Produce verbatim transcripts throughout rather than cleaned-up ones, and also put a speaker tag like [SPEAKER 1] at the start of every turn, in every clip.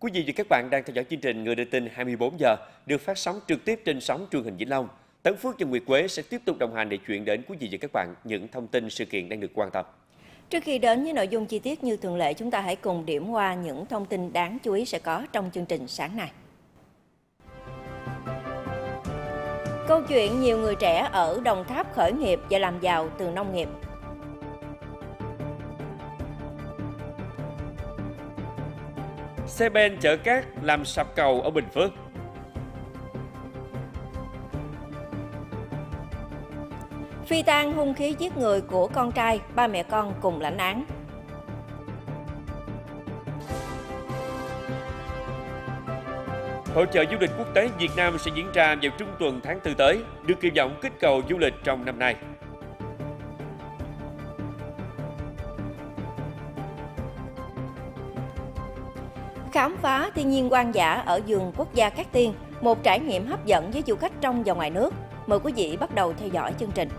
[SPEAKER 1] Quý vị và các bạn đang theo dõi chương trình Người đưa tin hai mươi bốn giờ được phát sóng trực tiếp trên sóng truyền hình Vĩnh Long. Tấn Phước và Nguyệt Quế sẽ tiếp tục đồng hành để chuyển đến quý vị và các bạn những thông tin sự kiện đang được quan tâm.
[SPEAKER 2] Trước khi đến với nội dung chi tiết như thường lệ, chúng ta hãy cùng điểm qua những thông tin đáng chú ý sẽ có trong chương trình sáng nay. Câu chuyện nhiều người trẻ ở Đồng Tháp khởi nghiệp và làm giàu từ nông nghiệp.
[SPEAKER 1] Xe ben chở cát làm sập cầu ở Bình Phước.
[SPEAKER 2] Phi tang hung khí giết người của con trai, ba mẹ con cùng lãnh án.
[SPEAKER 1] Hội chợ du lịch quốc tế Việt Nam sẽ diễn ra vào trung tuần tháng tư tới, được kỳ vọng kích cầu du lịch trong năm nay.
[SPEAKER 2] Khám phá thiên nhiên hoang dã ở vườn quốc gia Cát Tiên, một trải nghiệm hấp dẫn với du khách trong và ngoài nước. Mời quý vị bắt đầu theo dõi chương trình.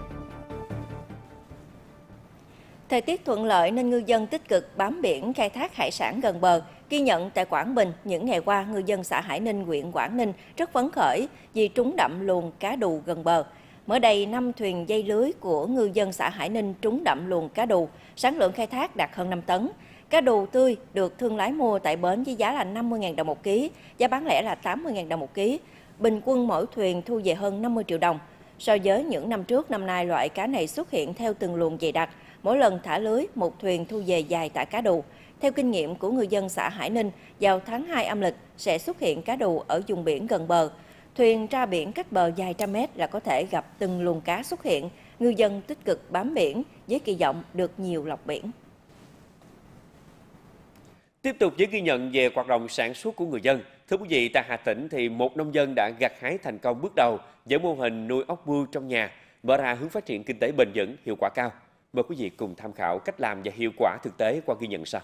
[SPEAKER 2] Thời tiết thuận lợi nên ngư dân tích cực bám biển khai thác hải sản gần bờ. Ghi nhận tại Quảng Bình, những ngày qua, ngư dân xã Hải Ninh, huyện Quảng Ninh rất phấn khởi vì trúng đậm luồng cá đù gần bờ. Mới đây, năm thuyền dây lưới của ngư dân xã Hải Ninh trúng đậm luồng cá đù, sản lượng khai thác đạt hơn năm tấn. Cá đù tươi được thương lái mua tại bến với giá là năm mươi nghìn đồng một ký, giá bán lẻ là tám mươi nghìn đồng một ký. Bình quân mỗi thuyền thu về hơn năm mươi triệu đồng. So với những năm trước, năm nay loại cá này xuất hiện theo từng luồng dày đặc. Mỗi lần thả lưới, một thuyền thu về vài tạ cá đù. Theo kinh nghiệm của người dân xã Hải Ninh, vào tháng hai âm lịch sẽ xuất hiện cá đù ở vùng biển gần bờ. Thuyền ra biển cách bờ vài trăm mét là có thể gặp từng luồng cá xuất hiện. Ngư dân tích cực bám biển với kỳ vọng được nhiều lọc biển.
[SPEAKER 1] Tiếp tục với ghi nhận về hoạt động sản xuất của người dân. Thưa quý vị, tại Hà Tĩnh thì một nông dân đã gặt hái thành công bước đầu với mô hình nuôi ốc bươu trong nhà, mở ra hướng phát triển kinh tế bền vững, hiệu quả cao. Mời quý vị cùng tham khảo cách làm và hiệu quả thực tế qua ghi nhận sau.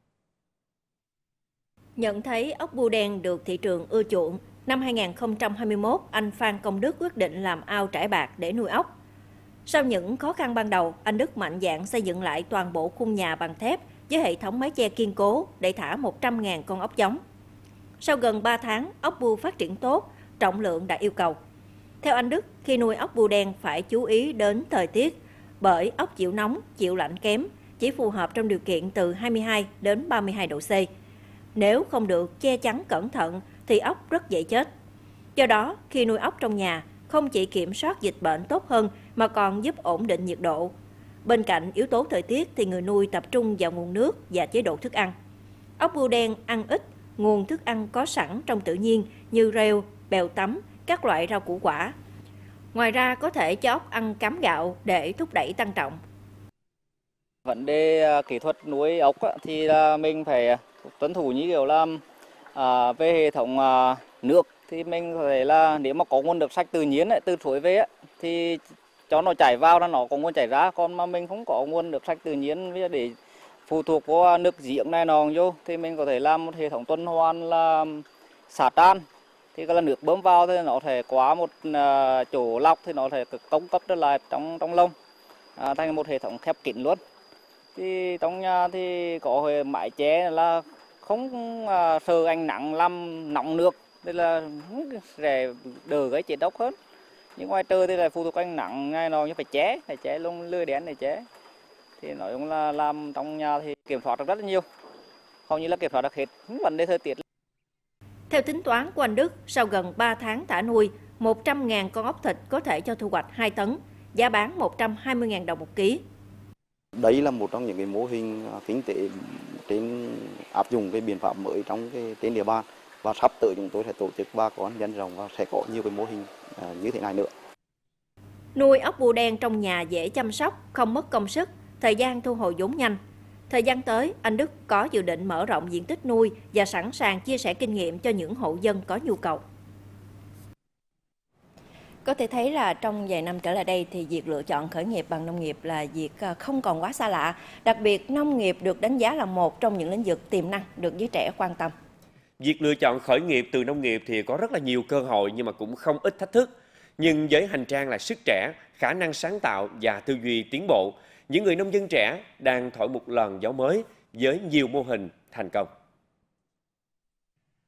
[SPEAKER 2] Nhận thấy ốc bươu đen được thị trường ưa chuộng, năm hai nghìn không trăm hai mươi mốt, anh Phan Công Đức quyết định làm ao trải bạc để nuôi ốc. Sau những khó khăn ban đầu, anh Đức mạnh dạn xây dựng lại toàn bộ khung nhà bằng thép với hệ thống mái che kiên cố để thả một trăm nghìn con ốc giống. Sau gần ba tháng, ốc bươu phát triển tốt, trọng lượng đạt yêu cầu. Theo anh Đức, khi nuôi ốc bươu đen phải chú ý đến thời tiết, bởi ốc chịu nóng, chịu lạnh kém, chỉ phù hợp trong điều kiện từ hai mươi hai đến ba mươi hai độ C. Nếu không được che chắn cẩn thận thì ốc rất dễ chết. Do đó, khi nuôi ốc trong nhà, không chỉ kiểm soát dịch bệnh tốt hơn mà còn giúp ổn định nhiệt độ. Bên cạnh yếu tố thời tiết thì người nuôi tập trung vào nguồn nước và chế độ thức ăn. Ốc bươu đen ăn ít, nguồn thức ăn có sẵn trong tự nhiên như rêu, bèo tấm, các loại rau củ quả. Ngoài ra có thể cho ốc ăn cám gạo để thúc đẩy tăng trọng.
[SPEAKER 3] Vấn đề kỹ thuật nuôi ốc thì mình phải tuân thủ như kiểu là à, về hệ thống à, nước thì mình có thể là nếu mà có nguồn nước sạch tự nhiên ấy, từ suối về ấy, thì cho nó chảy vào là nó có nguồn chảy ra, còn mà mình không có nguồn nước sạch tự nhiên để phụ thuộc vào nước giếng này nọ vô thì mình có thể làm một hệ thống tuần hoàn là xả tràn. Thì cái là nước bơm vào thì nó sẽ qua một uh, chỗ lọc thì nó sẽ cung cấp trở lại trong trong lông à, thành một hệ thống khép kín luôn. Thì trong nhà thì có mái che là không uh, sợ ánh nắng làm nóng nước, thì là sẽ đỡ cái chết độc hơn. Nhưng ngoài trời thì là phụ thuộc ánh nắng ngay nó phải che, phải che lông lưới đen để che. Thì nói chung là làm trong nhà thì kiểm soát được rất là nhiều, hầu như là kiểm soát được hết vấn đề thời tiết.
[SPEAKER 2] Theo tính toán của anh Đức, sau gần ba tháng thả nuôi, một trăm nghìn con ốc thịt có thể cho thu hoạch hai tấn, giá bán một trăm hai mươi nghìn đồng một ký.
[SPEAKER 4] Đây là một trong những cái mô hình kinh tế trên áp dụng cái biện pháp mới trong cái trên địa bàn, và sắp tới chúng tôi sẽ tổ chức bà con nhân rộng và sẽ có nhiều cái mô hình như thế này nữa.
[SPEAKER 2] Nuôi ốc bươu đen trong nhà dễ chăm sóc, không mất công sức, thời gian thu hồi vốn nhanh. Thời gian tới, anh Đức có dự định mở rộng diện tích nuôi và sẵn sàng chia sẻ kinh nghiệm cho những hộ dân có nhu cầu. Có thể thấy là trong vài năm trở lại đây thì việc lựa chọn khởi nghiệp bằng nông nghiệp là việc không còn quá xa lạ. Đặc biệt, nông nghiệp được đánh giá là một trong những lĩnh vực tiềm năng được giới trẻ quan tâm.
[SPEAKER 1] Việc lựa chọn khởi nghiệp từ nông nghiệp thì có rất là nhiều cơ hội nhưng mà cũng không ít thách thức. Nhưng với hành trang là sức trẻ, khả năng sáng tạo và tư duy tiến bộ, những người nông dân trẻ đang thổi một làn gió mới với nhiều mô hình thành công.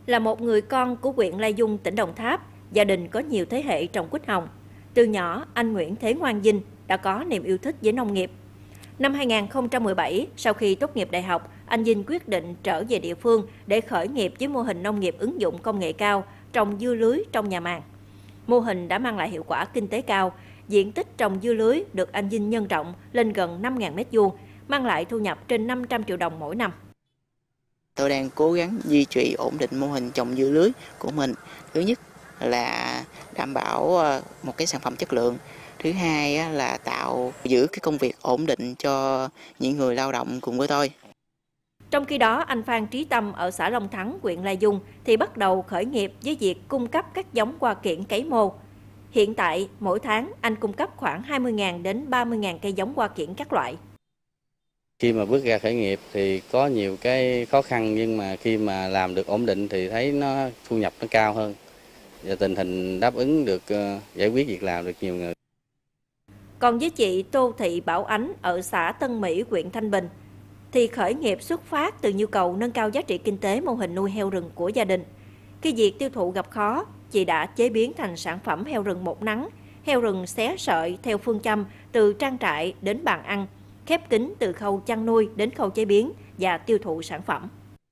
[SPEAKER 2] Là một người con của huyện Lai Vung, tỉnh Đồng Tháp, gia đình có nhiều thế hệ trồng quýt hồng. Từ nhỏ, anh Nguyễn Thế Ngoan Vinh đã có niềm yêu thích với nông nghiệp. Năm hai nghìn không trăm mười bảy, sau khi tốt nghiệp đại học, anh Vinh quyết định trở về địa phương để khởi nghiệp với mô hình nông nghiệp ứng dụng công nghệ cao, trồng dưa lưới trong nhà màng. Mô hình đã mang lại hiệu quả kinh tế cao, diện tích trồng dưa lưới được anh Vinh nhân rộng lên gần năm nghìn mét vuông, mang lại thu nhập trên năm trăm triệu đồng mỗi năm.
[SPEAKER 5] Tôi đang cố gắng duy trì ổn định mô hình trồng dưa lưới của mình. Thứ nhất là đảm bảo một cái sản phẩm chất lượng. Thứ hai là tạo giữ cái công việc ổn định cho những người lao động cùng với tôi.
[SPEAKER 2] Trong khi đó, anh Phan Trí Tâm ở xã Long Thắng, huyện Lai Vung thì bắt đầu khởi nghiệp với việc cung cấp các giống hoa kiểng cấy mô. Hiện tại, mỗi tháng anh cung cấp khoảng hai mươi nghìn đến ba mươi nghìn cây giống hoa kiểng các loại.
[SPEAKER 6] Khi mà bước ra khởi nghiệp thì có nhiều cái khó khăn, nhưng mà khi mà làm được ổn định thì thấy nó thu nhập nó cao hơn và tình hình đáp ứng được uh, giải quyết việc làm được nhiều người.
[SPEAKER 2] Còn với chị Tô Thị Bảo Ánh ở xã Tân Mỹ, huyện Thanh Bình thì khởi nghiệp xuất phát từ nhu cầu nâng cao giá trị kinh tế mô hình nuôi heo rừng của gia đình. Khi việc tiêu thụ gặp khó, chị đã chế biến thành sản phẩm heo rừng một nắng, heo rừng xé sợi theo phương châm từ trang trại đến bàn ăn, khép kín từ khâu chăn nuôi đến khâu chế biến và tiêu thụ sản phẩm.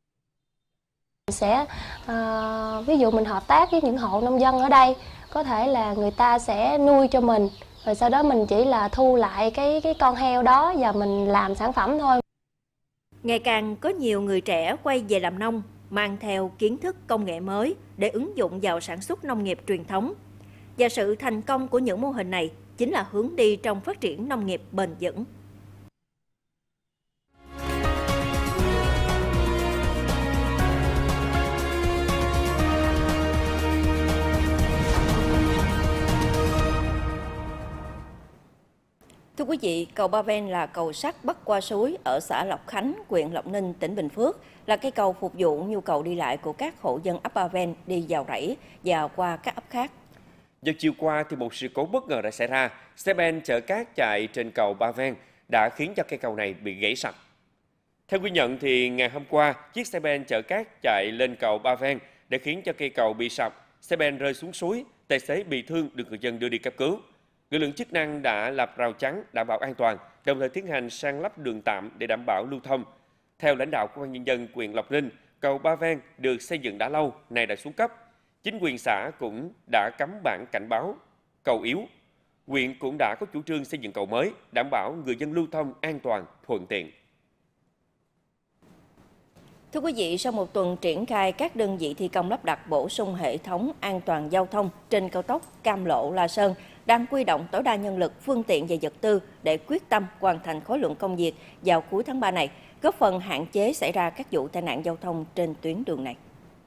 [SPEAKER 7] Sẽ uh, ví dụ mình hợp tác với những hộ nông dân ở đây, có thể là người ta sẽ nuôi cho mình, rồi sau đó mình chỉ là thu lại cái cái con heo đó và mình làm sản phẩm thôi.
[SPEAKER 2] Ngày càng có nhiều người trẻ quay về làm nông, mang theo kiến thức công nghệ mới để ứng dụng vào sản xuất nông nghiệp truyền thống. Và sự thành công của những mô hình này chính là hướng đi trong phát triển nông nghiệp bền vững. Thưa quý vị, cầu Ba Ven là cầu sắt bắc qua suối ở xã Lộc Khánh, huyện Lộc Ninh, tỉnh Bình Phước, là cây cầu phục vụ nhu cầu đi lại của các hộ dân ấp Ba Ven đi vào rẫy và qua các ấp khác.
[SPEAKER 1] Vào chiều qua thì một sự cố bất ngờ đã xảy ra. Xe ben chở cát chạy trên cầu Ba Ven đã khiến cho cây cầu này bị gãy sập. Theo ghi nhận thì ngày hôm qua, chiếc xe ben chở cát chạy lên cầu Ba Ven đã khiến cho cây cầu bị sập, xe ben rơi xuống suối, tài xế bị thương được người dân đưa đi cấp cứu. Lực lượng chức năng đã lập rào chắn đảm bảo an toàn, đồng thời tiến hành san lấp đường tạm để đảm bảo lưu thông. Theo lãnh đạo của Ủy ban nhân dân huyện Lộc Ninh, cầu Ba Ven được xây dựng đã lâu, nay đã xuống cấp. Chính quyền xã cũng đã cắm bảng cảnh báo cầu yếu. Huyện cũng đã có chủ trương xây dựng cầu mới, đảm bảo người dân lưu thông an toàn, thuận tiện.
[SPEAKER 2] Thưa quý vị, sau một tuần triển khai các đơn vị thi công lắp đặt bổ sung hệ thống an toàn giao thông trên cao tốc Cam Lộ - La Sơn, đang huy động tối đa nhân lực, phương tiện và vật tư để quyết tâm hoàn thành khối lượng công việc vào cuối tháng ba này, góp phần hạn chế xảy ra các vụ tai nạn giao thông trên tuyến đường này.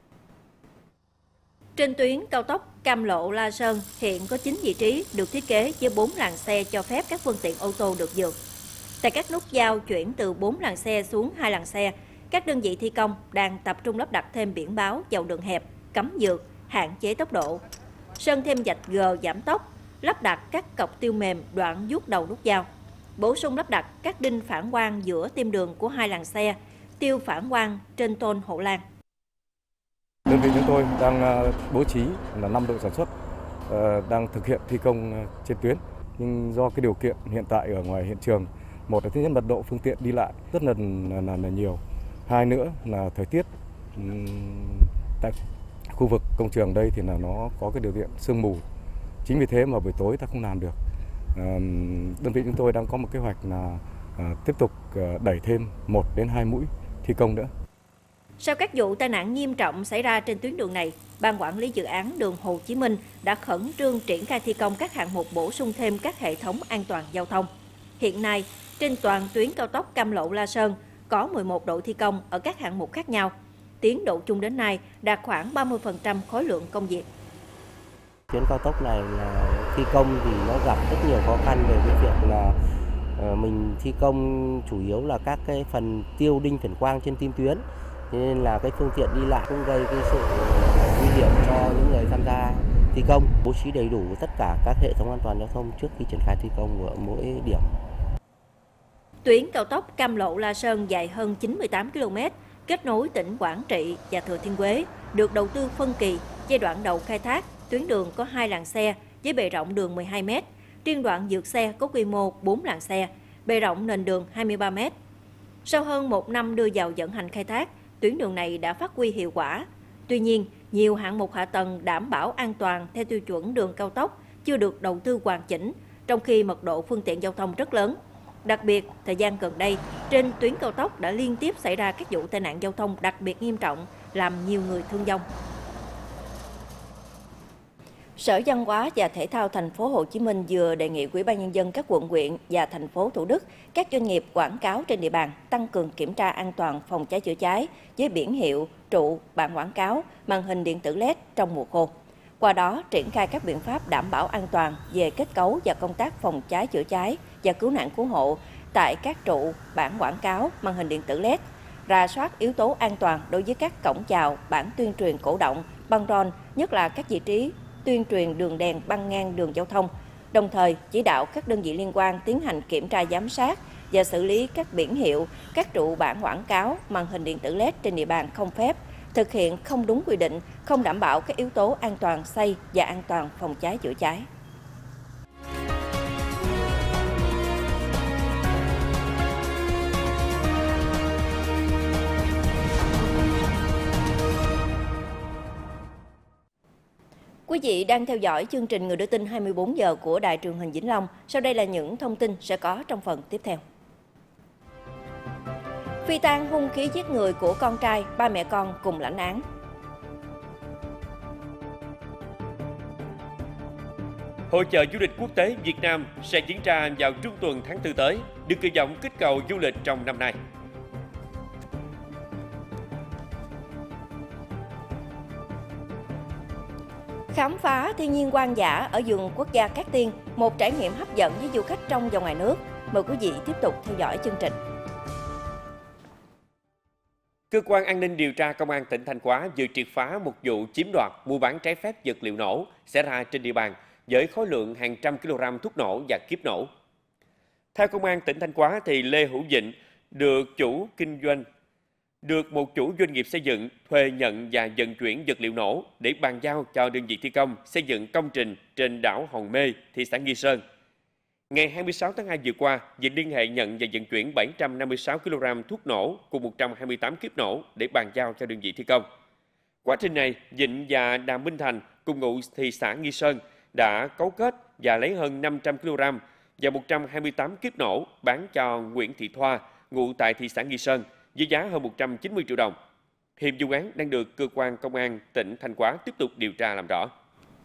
[SPEAKER 2] Trên tuyến cao tốc Cam Lộ - La Sơn hiện có chín vị trí được thiết kế với bốn làn xe cho phép các phương tiện ô tô được vượt. Tại các nút giao chuyển từ bốn làn xe xuống hai làn xe, các đơn vị thi công đang tập trung lắp đặt thêm biển báo vào đường hẹp, cấm vượt, hạn chế tốc độ, sơn thêm vạch gờ giảm tốc, lắp đặt các cọc tiêu mềm đoạn vuốt đầu nút giao, bổ sung lắp đặt các đinh phản quang giữa tim đường của hai làn xe, tiêu phản quang trên tôn hộ lan.
[SPEAKER 8] Đơn vị chúng tôi đang bố trí là năm đội sản xuất đang thực hiện thi công trên tuyến, nhưng do cái điều kiện hiện tại ở ngoài hiện trường, một là thứ nhất mật độ phương tiện đi lại rất là, là, là nhiều, hai nữa là thời tiết tại khu vực công trường đây thì là nó có cái điều kiện sương mù, chính vì thế mà buổi tối ta không làm được. Đơn vị chúng tôi đang có một kế hoạch là tiếp tục đẩy thêm một đến hai mũi thi công nữa.
[SPEAKER 2] Sau các vụ tai nạn nghiêm trọng xảy ra trên tuyến đường này, Ban Quản lý Dự án đường Hồ Chí Minh đã khẩn trương triển khai thi công các hạng mục bổ sung thêm các hệ thống an toàn giao thông. Hiện nay, trên toàn tuyến cao tốc Cam Lộ - La Sơn có mười một đội thi công ở các hạng mục khác nhau. Tiến độ chung đến nay đạt khoảng ba mươi phần trăm khối lượng công việc.
[SPEAKER 9] Tuyến cao tốc này là thi công thì nó gặp rất nhiều khó khăn về cái việc là mình thi công chủ yếu là các cái phần tiêu đinh phản quang trên tim tuyến, nên là cái phương tiện đi lại cũng gây cái sự nguy hiểm cho những người tham gia thi công. Bố trí đầy đủ tất cả các hệ thống an toàn giao thông trước khi triển khai thi công ở mỗi điểm.
[SPEAKER 2] Tuyến cao tốc Cam Lộ - La Sơn dài hơn chín mươi tám ki lô mét, kết nối tỉnh Quảng Trị và Thừa Thiên Huế, được đầu tư phân kỳ. Giai đoạn đầu khai thác, tuyến đường có hai làn xe với bề rộng đường mười hai mét. Riêng đoạn vượt xe có quy mô bốn làn xe, bề rộng nền đường hai mươi ba mét. Sau hơn một năm đưa vào vận hành khai thác, tuyến đường này đã phát huy hiệu quả. Tuy nhiên, nhiều hạng mục hạ tầng đảm bảo an toàn theo tiêu chuẩn đường cao tốc chưa được đầu tư hoàn chỉnh, trong khi mật độ phương tiện giao thông rất lớn. Đặc biệt, thời gian gần đây, trên tuyến cao tốc đã liên tiếp xảy ra các vụ tai nạn giao thông đặc biệt nghiêm trọng, làm nhiều người thương vong. Sở Văn hóa và Thể thao Thành phố Hồ Chí Minh vừa đề nghị Ủy ban nhân dân các quận huyện và thành phố Thủ Đức, các doanh nghiệp quảng cáo trên địa bàn tăng cường kiểm tra an toàn phòng cháy chữa cháy với biển hiệu, trụ, bảng quảng cáo, màn hình điện tử led trong mùa khô. Qua đó, triển khai các biện pháp đảm bảo an toàn về kết cấu và công tác phòng cháy chữa cháy và cứu nạn cứu hộ tại các trụ, bảng quảng cáo, màn hình điện tử led, rà soát yếu tố an toàn đối với các cổng chào, bảng tuyên truyền cổ động, băng rôn, nhất là các vị trí tuyên truyền đường đèn băng ngang đường giao thông, đồng thời chỉ đạo các đơn vị liên quan tiến hành kiểm tra giám sát và xử lý các biển hiệu, các trụ bảng quảng cáo, màn hình điện tử led trên địa bàn không phép, thực hiện không đúng quy định, không đảm bảo các yếu tố an toàn xây và an toàn phòng cháy chữa cháy. Quý vị đang theo dõi chương trình Người đưa tin hai mươi tư giờ của Đài Truyền hình Vĩnh Long. Sau đây là những thông tin sẽ có trong phần tiếp theo. Phi tang hung khí giết người của con trai, ba mẹ con cùng lãnh án.
[SPEAKER 1] Hội chợ du lịch quốc tế Việt Nam sẽ diễn ra vào trung tuần tháng tư tới, được kỳ vọng kích cầu du lịch trong năm nay.
[SPEAKER 2] Khám phá thiên nhiên hoang dã ở vườn quốc gia Cát Tiên, một trải nghiệm hấp dẫn với du khách trong và ngoài nước. Mời quý vị tiếp tục theo dõi chương trình.
[SPEAKER 1] Cơ quan an ninh điều tra Công an tỉnh Thanh Hóa vừa triệt phá một vụ chiếm đoạt, mua bán trái phép vật liệu nổ xảy ra trên địa bàn với khối lượng hàng trăm kg thuốc nổ và kiếp nổ. Theo Công an tỉnh Thanh Hóa, thì Lê Hữu Vịnh được chủ kinh doanh được một chủ doanh nghiệp xây dựng thuê nhận và vận chuyển vật liệu nổ để bàn giao cho đơn vị thi công xây dựng công trình trên đảo Hòn Mê, thị xã Nghi Sơn. Ngày hai mươi sáu tháng hai vừa qua, Vịnh liên hệ nhận và vận chuyển bảy trăm năm mươi sáu ki lô gam thuốc nổ cùng một trăm hai mươi tám kiếp nổ để bàn giao cho đơn vị thi công. Quá trình này, Vịnh và Đàm Minh Thành cùng ngụ thị xã Nghi Sơn đã cấu kết và lấy hơn năm trăm ki lô gam và một trăm hai mươi tám kiếp nổ bán cho Nguyễn Thị Thoa, ngụ tại thị xã Nghi Sơn, với giá hơn một trăm chín mươi triệu đồng. Hiện vụ án đang được cơ quan công an tỉnh Thanh Hóa tiếp tục điều tra làm rõ.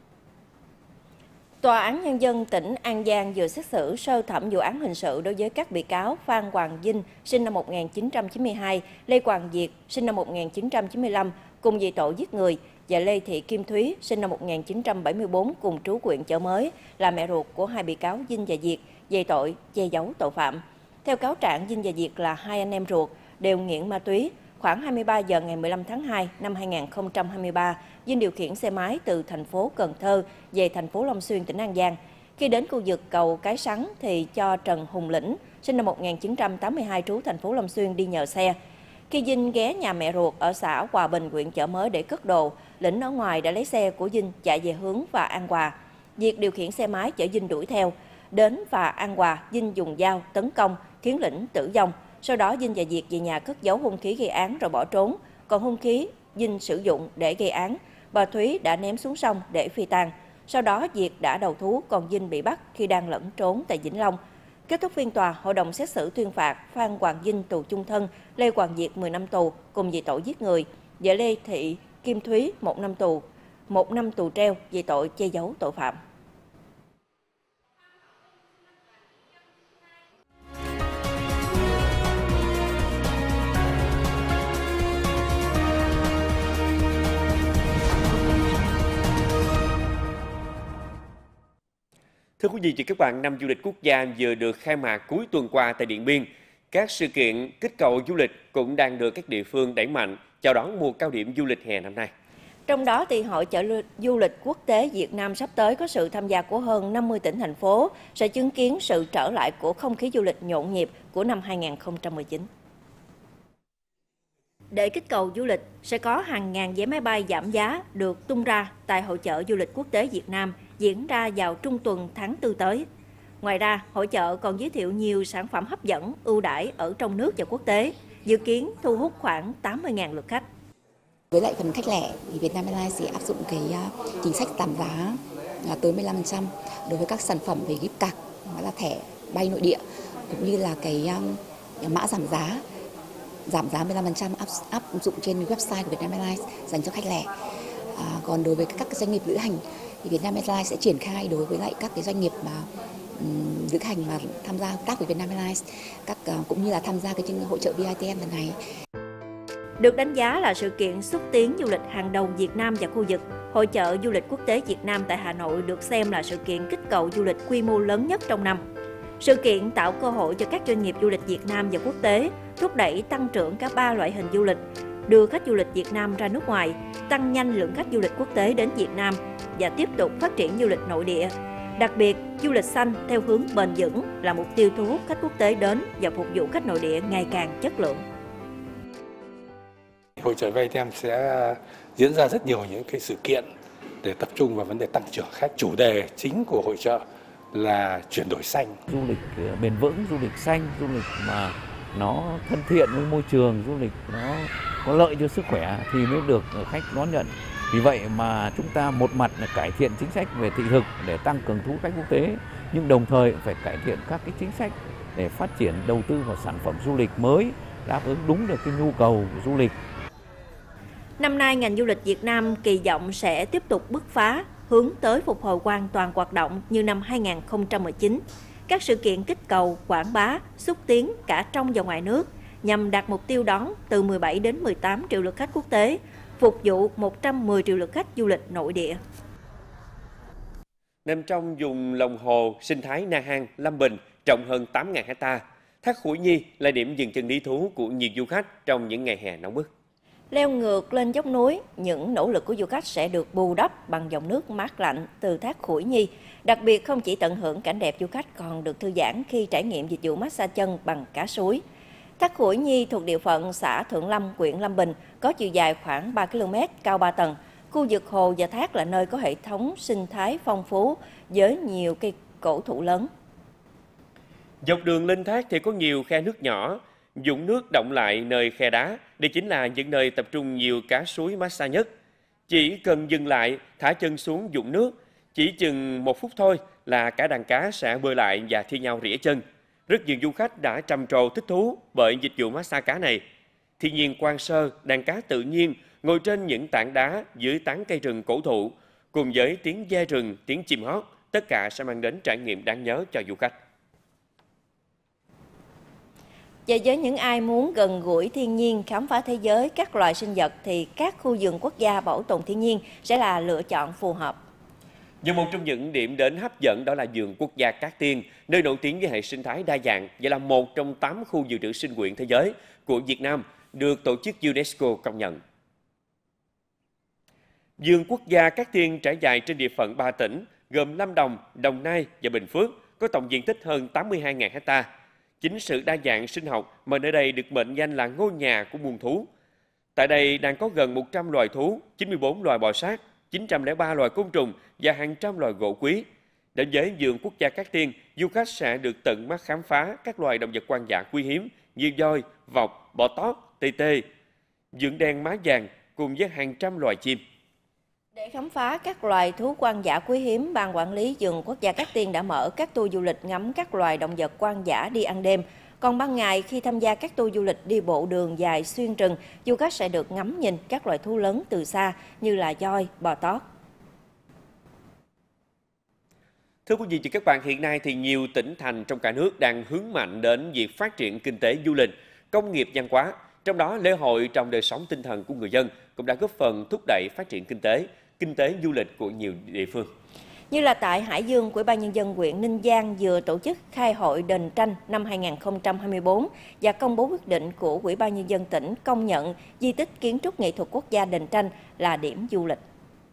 [SPEAKER 2] Tòa án Nhân dân tỉnh An Giang vừa xét xử sơ thẩm vụ án hình sự đối với các bị cáo Phan Hoàng Vinh, sinh năm một nghìn chín trăm chín mươi hai, Lê Hoàng Việt, sinh năm một nghìn chín trăm chín mươi lăm, cùng về tội giết người, và Lê Thị Kim Thúy, sinh năm một nghìn chín trăm bảy mươi tư, cùng trú huyện Chợ Mới, là mẹ ruột của hai bị cáo Vinh và Việt, về tội che giấu tội phạm. Theo cáo trạng, Vinh và Việt là hai anh em ruột, đều nghiện ma túy. Khoảng hai mươi ba giờ ngày mười lăm tháng hai năm hai nghìn không trăm hai mươi ba, Vinh điều khiển xe máy từ thành phố Cần Thơ về thành phố Long Xuyên, tỉnh An Giang. Khi đến khu vực cầu Cái Sắn thì cho Trần Hùng Lĩnh, sinh năm một nghìn chín trăm tám mươi hai, trú thành phố Long Xuyên, đi nhờ xe. Khi Vinh ghé nhà mẹ ruột ở xã Hòa Bình, huyện Chợ Mới để cất đồ, Lĩnh ở ngoài đã lấy xe của Vinh chạy về hướng Phà An Hòa. Việt điều khiển xe máy chở Vinh đuổi theo. Đến Phà An Hòa, Vinh dùng dao tấn công khiến Lĩnh tử vong. Sau đó Vinh và Việt về nhà cất giấu hung khí gây án rồi bỏ trốn. Còn hung khí Vinh sử dụng để gây án, bà Thúy đã ném xuống sông để phi tang. Sau đó Việt đã đầu thú, còn Vinh bị bắt khi đang lẫn trốn tại Vĩnh Long. Kết thúc phiên tòa, hội đồng xét xử tuyên phạt Phan Hoàng Vinh tù chung thân, Lê Hoàng Việt mười năm tù cùng về tội giết người, và Lê Thị Kim Thúy một năm tù, một năm tù treo về tội che giấu tội phạm.
[SPEAKER 1] Thưa quý vị và các bạn, năm du lịch quốc gia vừa được khai mạc cuối tuần qua tại Điện Biên. Các sự kiện kích cầu du lịch cũng đang được các địa phương đẩy mạnh chào đón mùa cao điểm du lịch hè năm nay.
[SPEAKER 2] Trong đó thì Hội chợ du lịch quốc tế Việt Nam sắp tới có sự tham gia của hơn năm mươi tỉnh thành phố, sẽ chứng kiến sự trở lại của không khí du lịch nhộn nhịp của năm hai nghìn không trăm mười chín. Để kích cầu du lịch, sẽ có hàng ngàn vé máy bay giảm giá được tung ra tại Hội chợ Du lịch Quốc tế Việt Nam diễn ra vào trung tuần tháng tư tới. Ngoài ra, hội chợ còn giới thiệu nhiều sản phẩm hấp dẫn, ưu đãi ở trong nước và quốc tế, dự kiến thu hút khoảng tám mươi nghìn lượt khách.
[SPEAKER 10] Với lại phần khách lẻ thì Vietnam Airlines sẽ áp dụng cái chính sách giảm giá tới mười lăm phần trăm đối với các sản phẩm về gift card, đó là thẻ bay nội địa, cũng như là cái mã giảm giá giảm giá mười lăm phần trăm áp, áp dụng trên website của Vietnam Airlines dành cho khách lẻ. À, còn đối với các doanh nghiệp lữ hành thì Vietnam Airlines sẽ triển khai đối với lại các cái doanh nghiệp mà um, lữ hành mà tham gia hợp tác với Vietnam Airlines, các uh, cũng như là tham gia cái chương hội chợ vê i tê em lần này.
[SPEAKER 2] Được đánh giá là sự kiện xúc tiến du lịch hàng đầu Việt Nam và khu vực, Hội chợ Du lịch Quốc tế Việt Nam tại Hà Nội được xem là sự kiện kích cầu du lịch quy mô lớn nhất trong năm. Sự kiện tạo cơ hội cho các doanh nghiệp du lịch Việt Nam và quốc tế, thúc đẩy tăng trưởng cả ba loại hình du lịch, đưa khách du lịch Việt Nam ra nước ngoài, tăng nhanh lượng khách du lịch quốc tế đến Việt Nam và tiếp tục phát triển du lịch nội địa. Đặc biệt, du lịch xanh theo hướng bền vững là mục tiêu thu hút khách quốc tế đến và phục vụ khách nội địa ngày càng chất lượng.
[SPEAKER 11] Hội chợ vê i tê em sẽ diễn ra rất nhiều những cái sự kiện để tập trung vào vấn đề tăng trưởng khách. Chủ đề chính của hội chợ là chuyển đổi xanh.
[SPEAKER 12] Du lịch bền vững, du lịch xanh, du lịch mà nó thân thiện với môi trường, du lịch nó có lợi cho sức khỏe thì mới được khách đón nhận. Vì vậy mà chúng ta một mặt là cải thiện chính sách về thị thực để tăng cường thu hút khách quốc tế, nhưng đồng thời phải cải thiện các cái chính sách để phát triển đầu tư vào sản phẩm du lịch mới đáp ứng đúng được cái nhu cầu của du lịch.
[SPEAKER 2] Năm nay, ngành du lịch Việt Nam kỳ vọng sẽ tiếp tục bứt phá, hướng tới phục hồi hoàn toàn hoạt động như năm hai nghìn không trăm mười chín. Các sự kiện kích cầu, quảng bá, xúc tiến cả trong và ngoài nước nhằm đạt mục tiêu đón từ mười bảy đến mười tám triệu lượt khách quốc tế, phục vụ một trăm mười triệu lượt khách du lịch nội địa.
[SPEAKER 1] Nằm trong vùng lòng hồ sinh thái Na Hang, Lâm Bình, rộng hơn tám nghìn ha, Thác Khủi Nhi là điểm dừng chân lý thú của nhiều du khách trong những ngày hè nóng bức.
[SPEAKER 2] Leo ngược lên dốc núi, những nỗ lực của du khách sẽ được bù đắp bằng dòng nước mát lạnh từ Thác Khủi Nhi. Đặc biệt không chỉ tận hưởng cảnh đẹp, du khách còn được thư giãn khi trải nghiệm dịch vụ massage chân bằng cá suối. Thác Khủi Nhi thuộc địa phận xã Thượng Lâm, huyện Lâm Bình, có chiều dài khoảng ba ki lô mét, cao ba tầng. Khu vực hồ và thác là nơi có hệ thống sinh thái phong phú với nhiều cây cổ thụ lớn.
[SPEAKER 1] Dọc đường lên thác thì có nhiều khe nước nhỏ, dũng nước động lại nơi khe đá. Đây chính là những nơi tập trung nhiều cá suối massage nhất. Chỉ cần dừng lại, thả chân xuống dũng nước, chỉ chừng một phút thôi là cả đàn cá sẽ bơi lại và thi nhau rỉa chân. Rất nhiều du khách đã trầm trồ thích thú bởi dịch vụ massage cá này. Thiên nhiên quang sơ, đàn cá tự nhiên ngồi trên những tảng đá dưới tán cây rừng cổ thụ, cùng với tiếng ve rừng, tiếng chim hót, tất cả sẽ mang đến trải nghiệm đáng nhớ cho du khách.
[SPEAKER 2] Và với những ai muốn gần gũi thiên nhiên, khám phá thế giới các loài sinh vật thì các khu vườn quốc gia bảo tồn thiên nhiên sẽ là lựa chọn phù hợp.
[SPEAKER 1] Và một trong những điểm đến hấp dẫn đó là vườn quốc gia Cát Tiên, nơi nổi tiếng với hệ sinh thái đa dạng và là một trong tám khu dự trữ sinh quyển thế giới của Việt Nam được tổ chức UNESCO công nhận. Vườn quốc gia Cát Tiên trải dài trên địa phận ba tỉnh gồm Lâm Đồng, Đồng Nai và Bình Phước, có tổng diện tích hơn tám mươi hai nghìn ha. Chính sự đa dạng sinh học mà nơi đây được mệnh danh là ngôi nhà của muôn thú. Tại đây đang có gần một trăm loài thú, chín mươi tư loài bò sát, chín trăm lẻ ba loài côn trùng và hàng trăm loài gỗ quý. Đến với vườn quốc gia Cát Tiên, du khách sẽ được tận mắt khám phá các loài động vật hoang dã quý hiếm như voi, vọc, bò tót, tê tê, vượn đen má vàng cùng với hàng trăm loài chim.
[SPEAKER 2] Để khám phá các loài thú hoang dã quý hiếm, Ban Quản lý Vườn Quốc gia Cát Tiên đã mở các tour du lịch ngắm các loài động vật hoang dã đi ăn đêm. Còn ban ngày, khi tham gia các tour du lịch đi bộ đường dài xuyên rừng, du khách sẽ được ngắm nhìn các loài thú lớn từ xa như là voi, bò tót.
[SPEAKER 1] Thưa quý vị và các bạn, hiện nay thì nhiều tỉnh thành trong cả nước đang hướng mạnh đến việc phát triển kinh tế du lịch, công nghiệp văn hóa. Trong đó, lễ hội trong đời sống tinh thần của người dân cũng đã góp phần thúc đẩy phát triển kinh tế, kinh tế du lịch của nhiều địa phương.
[SPEAKER 2] Như là tại Hải Dương, Ủy ban Nhân dân huyện Ninh Giang vừa tổ chức khai hội Đền Tranh năm hai nghìn không trăm hai mươi tư và công bố quyết định của Ủy ban Nhân dân tỉnh công nhận di tích kiến trúc nghệ thuật quốc gia Đền Tranh là điểm du lịch.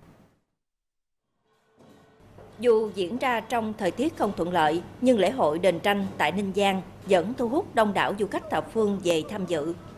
[SPEAKER 2] Dù diễn ra trong thời tiết không thuận lợi, nhưng lễ hội Đền Tranh tại Ninh Giang vẫn thu hút đông đảo du khách thập phương về tham dự.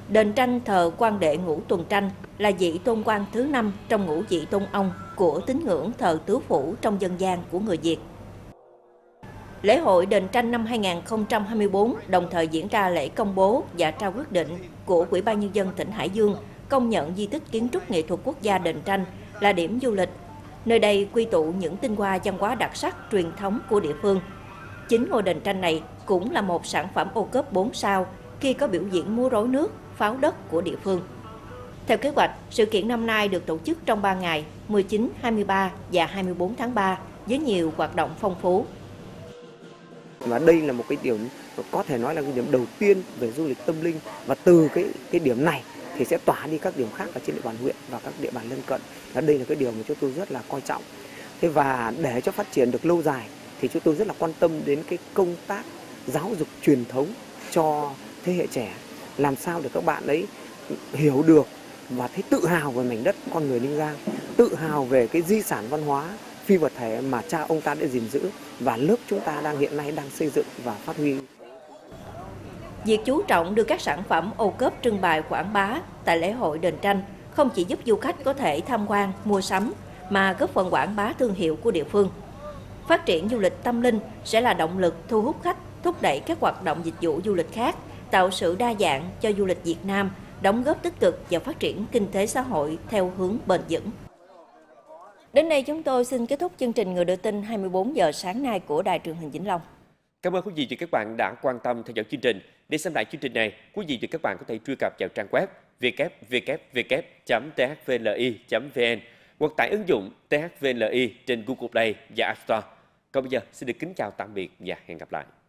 [SPEAKER 2] Đền tranh thờ Quan Đệ Ngũ Tuần Tranh là vị tôn quan thứ năm trong ngũ vị tôn ông của tín ngưỡng thờ tứ phủ trong dân gian của người Việt. Lễ hội đền tranh năm hai nghìn không trăm hai mươi tư đồng thời diễn ra lễ công bố và trao quyết định của Ủy ban Nhân dân tỉnh Hải Dương công nhận di tích kiến trúc nghệ thuật quốc gia đền tranh là điểm du lịch. Nơi đây quy tụ những tinh hoa văn hóa đặc sắc truyền thống của địa phương. Chính ngôi đền tranh này cũng là một sản phẩm ô cốp bốn sao khi có biểu diễn múa rối nước, pháo đất của địa phương. Theo kế hoạch, sự kiện năm nay được tổ chức trong ba ngày, mười chín, hai mươi ba và hai mươi tư tháng ba với nhiều hoạt động phong phú.
[SPEAKER 13] Và đây là một cái điểm có thể nói là cái điểm đầu tiên về du lịch tâm linh, và từ cái cái điểm này thì sẽ tỏa đi các điểm khác ở trên địa bàn huyện và các địa bàn lân cận. Và đây là cái điều mà chúng tôi rất là coi trọng. Thế và để cho phát triển được lâu dài thì chúng tôi rất là quan tâm đến cái công tác giáo dục truyền thống cho thế hệ trẻ, làm sao để các bạn ấy hiểu được và thấy tự hào về mảnh đất con người Ninh Giang, tự hào về cái di sản văn hóa phi vật thể mà cha ông ta đã gìn giữ và lớp chúng ta đang hiện nay đang xây dựng và phát huy.
[SPEAKER 2] Việc chú trọng đưa các sản phẩm ô cốp trưng bày quảng bá tại lễ hội đền tranh không chỉ giúp du khách có thể tham quan, mua sắm mà góp phần quảng bá thương hiệu của địa phương. Phát triển du lịch tâm linh sẽ là động lực thu hút khách, thúc đẩy các hoạt động dịch vụ du lịch khác, tạo sự đa dạng cho du lịch Việt Nam, đóng góp tích cực vào phát triển kinh tế xã hội theo hướng bền vững. Đến đây chúng tôi xin kết thúc chương trình Người Đưa Tin hai mươi tư giờ sáng nay của Đài Truyền hình Vĩnh Long.
[SPEAKER 1] Cảm ơn quý vị và các bạn đã quan tâm theo dõi chương trình. Để xem lại chương trình này, quý vị và các bạn có thể truy cập vào trang web w w w chấm t h v l i chấm v n hoặc tải ứng dụng tê hát vê lờ i trên Google Play và App Store. Còn bây giờ xin được kính chào tạm biệt và hẹn gặp lại.